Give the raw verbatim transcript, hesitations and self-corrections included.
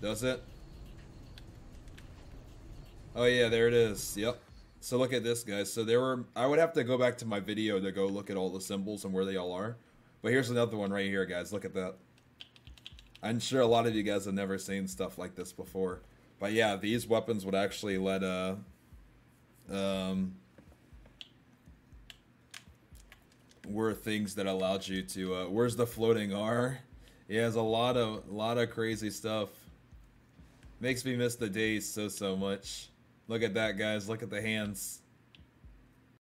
Does it? Oh yeah, there it is. Yep. So look at this, guys. So there were, I would have to go back to my video to go look at all the symbols and where they all are. But here's another one right here, guys. Look at that. I'm sure a lot of you guys have never seen stuff like this before. But yeah, these weapons would actually let, uh, um, were things that allowed you to, uh, where's the floating R? Yeah, there's a lot of, lot of crazy stuff. Makes me miss the days so, so much. Look at that, guys. Look at the hands.